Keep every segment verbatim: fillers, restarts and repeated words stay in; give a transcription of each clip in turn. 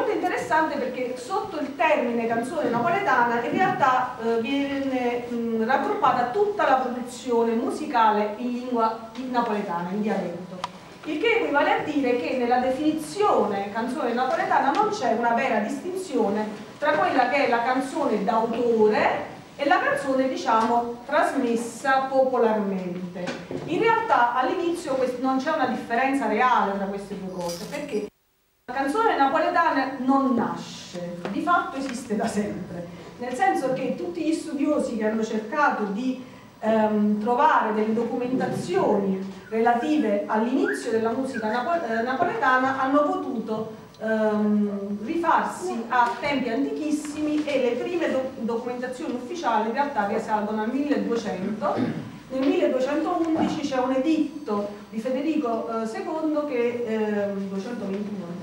molto interessante perché sotto il termine canzone napoletana in realtà eh, viene mh, raggruppata tutta la produzione musicale in lingua in napoletana, in dialetto. Il che equivale a dire che nella definizione canzone napoletana non c'è una vera distinzione tra quella che è la canzone d'autore e la canzone, diciamo, trasmessa popolarmente. In realtà all'inizio non c'è una differenza reale tra queste due cose, perché la canzone napoletana non nasce, di fatto esiste da sempre, nel senso che tutti gli studiosi che hanno cercato di ehm, trovare delle documentazioni relative all'inizio della musica napo eh, napoletana hanno potuto ehm, rifarsi a tempi antichissimi e le prime do documentazioni ufficiali in realtà risalgono al milleduecento. Nel milleduecentoundici c'è un editto di Federico eh, secondo che ehm, duecentoventuno.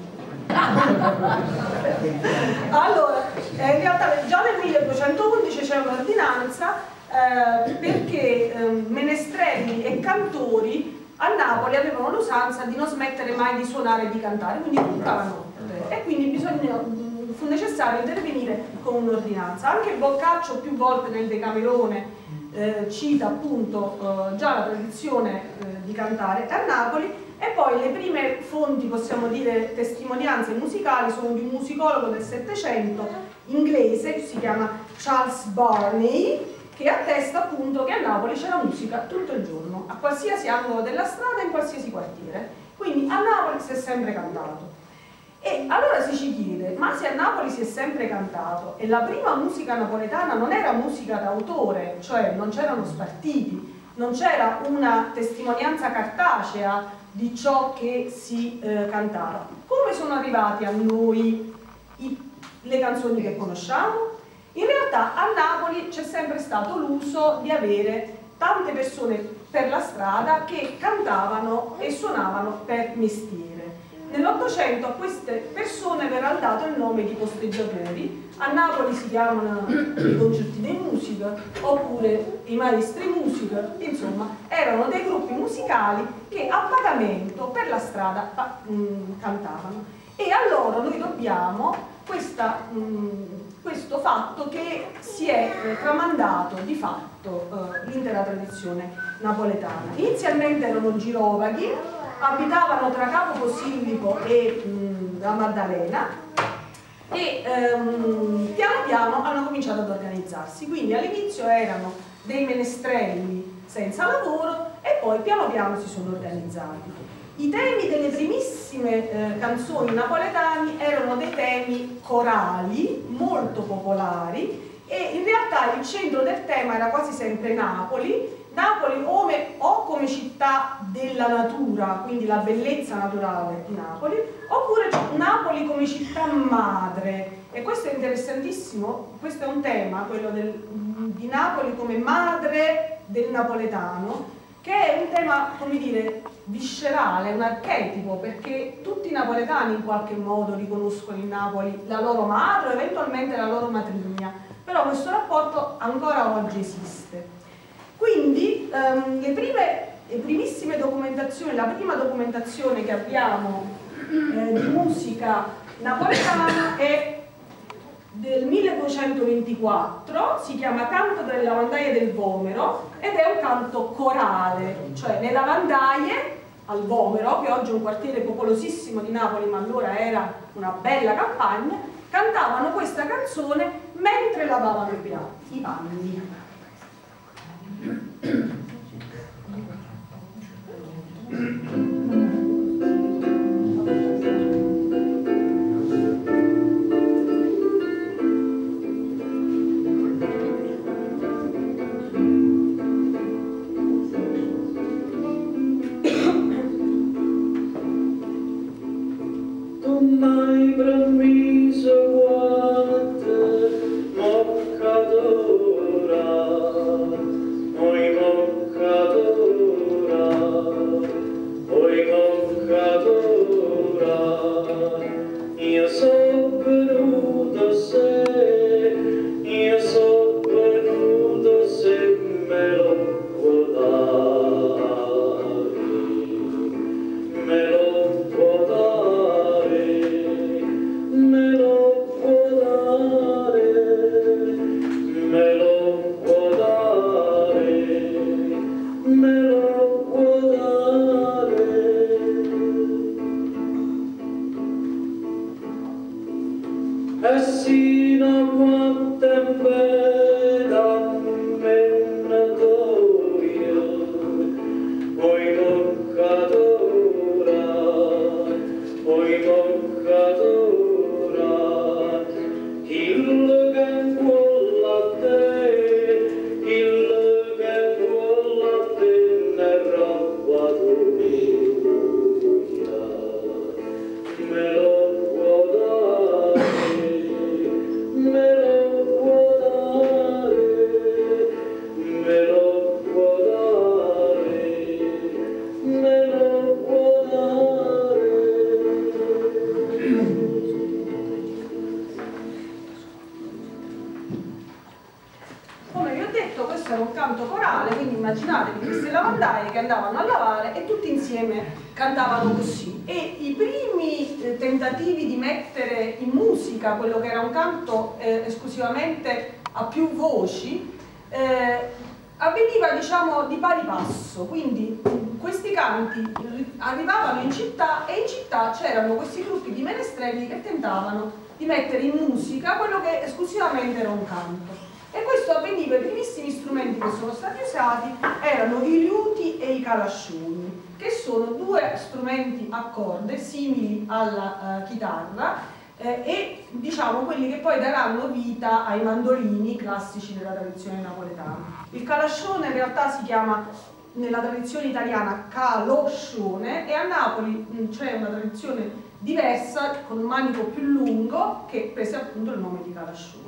Allora, eh, in realtà già nel milleduecentoundici c'è un'ordinanza eh, perché eh, menestrelli e cantori a Napoli avevano l'usanza di non smettere mai di suonare e di cantare, quindi tutta la notte, e quindi bisogna, fu necessario intervenire con un'ordinanza. Anche Boccaccio più volte nel Decamerone eh, cita appunto eh, già la tradizione eh, di cantare a Napoli. E poi le prime fonti, possiamo dire, testimonianze musicali sono di un musicologo del Settecento inglese che si chiama Charles Burney, che attesta appunto che a Napoli c'era musica tutto il giorno, a qualsiasi angolo della strada, in qualsiasi quartiere. Quindi a Napoli si è sempre cantato. E allora si ci chiede, ma se a Napoli si è sempre cantato e la prima musica napoletana non era musica d'autore, cioè non c'erano spartiti, non c'era una testimonianza cartacea di ciò che si eh, cantava, come sono arrivati a noi i, le canzoni che conosciamo? In realtà a Napoli c'è sempre stato l'uso di avere tante persone per la strada che cantavano e suonavano per mestiere. Nell'Ottocento a queste persone verrà dato il nome di posteggiatori. A Napoli si chiamano i concerti di musica oppure i maestri musica, insomma erano dei gruppi musicali che a pagamento per la strada mh, cantavano, e a loro noi dobbiamo questa, mh, questo fatto che si è eh, tramandato di fatto eh, l'intera tradizione napoletana. Inizialmente erano girovaghi, abitavano tra Capo Posillipo e mh, la Maddalena, e ehm, piano piano hanno cominciato ad organizzarsi. Quindi all'inizio erano dei menestrelli senza lavoro e poi piano piano si sono organizzati. I temi delle primissime eh, canzoni napoletani erano dei temi corali molto popolari, e in realtà il centro del tema era quasi sempre Napoli. Napoli come, o come città della natura, quindi la bellezza naturale di Napoli, oppure Napoli come città madre. E questo è interessantissimo, questo è un tema, quello del, di Napoli come madre del napoletano, che è un tema, come dire, viscerale, un archetipo, perché tutti i napoletani in qualche modo riconoscono in Napoli la loro madre o eventualmente la loro matrigna, però questo rapporto ancora oggi esiste. Quindi ehm, le, prime, le primissime documentazioni, la prima documentazione che abbiamo eh, di musica napoletana è del milleduecentoventiquattro, si chiama Canto delle lavandaie del Vomero ed è un canto corale, cioè le lavandaie al Vomero, che oggi è un quartiere popolosissimo di Napoli ma allora era una bella campagna, cantavano questa canzone mentre lavavano i piatti, i panni. Tu m'hai promesso guante, moccadora, oi moccadora, oi moccadora, io sono venuto se, io sono venuto se me lo può dare, me lo può dare. Me e sino a quanto è vera mennatoria, poi toccatora, poi toccatora, il che vuole a te, il che vuole a te ne roba tua, me lo può dare, me lo può dare, me lo può dare, me lo può dare. Come vi ho detto, questo era un canto corale, quindi immaginatevi queste lavandaie che andavano a lavare e tutti insieme cantavano così. E i primi eh, tentativi di mettere in musica quello che era un canto eh, esclusivamente a più voci eh, avveniva, diciamo, di pari passo, quindi questi canti arrivavano in città e in città c'erano questi gruppi di menestrelli che tentavano di mettere in musica quello che esclusivamente era un canto. E questo avveniva, i primissimi strumenti che sono stati usati erano i liuti e i calascioni, che sono due strumenti a corde simili alla uh, chitarra eh, e diciamo quelli che poi daranno vita ai mandolini classici della tradizione napoletana. Il calascione in realtà si chiama nella tradizione italiana caloscione e a Napoli c'è una tradizione diversa con un manico più lungo che prese appunto il nome di calascione.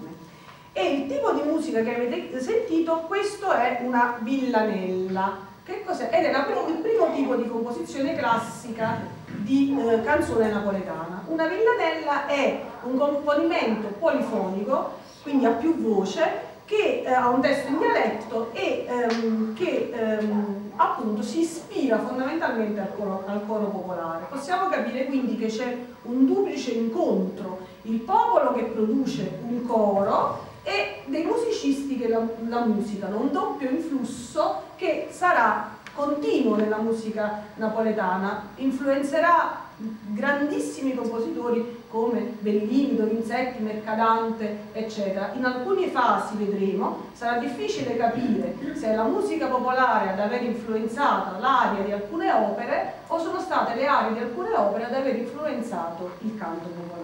E il tipo di musica che avete sentito, questo è una villanella. Che cos'è? Ed è la, il primo tipo di composizione classica di eh, canzone napoletana. Una villanella è un componimento polifonico, quindi a più voce, che eh, ha un testo in dialetto e ehm, che ehm, appunto si ispira fondamentalmente al coro, al coro popolare. Possiamo capire quindi che c'è un duplice incontro, il popolo che produce un coro e dei musicisti che la, la musicano, un doppio influsso che sarà continuo nella musica napoletana, influenzerà grandissimi compositori come Bellini, Donizetti, Mercadante, eccetera. In alcune fasi, vedremo, sarà difficile capire se è la musica popolare ad aver influenzato l'aria di alcune opere o sono state le arie di alcune opere ad aver influenzato il canto popolare.